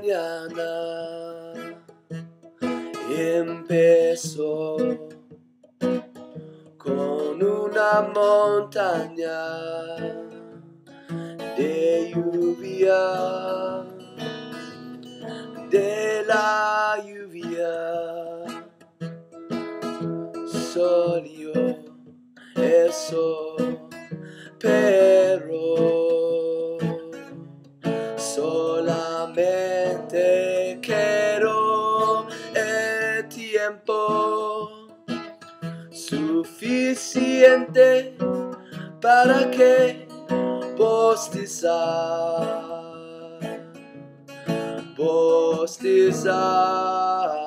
mañana empezó con una montaña de lluvia, de la lluvia, solio eso, pero solamente quiero el tiempo suficiente para que bostezar.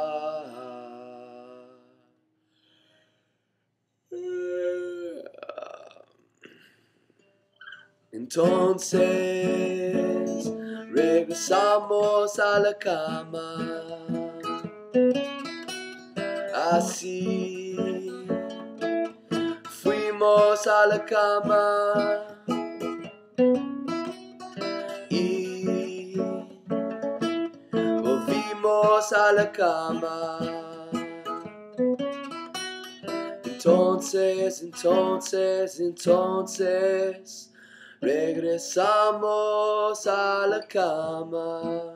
Entonces regresamos a la cama, así fuimos a la cama y volvimos a la cama. Entonces regresamos a la cama.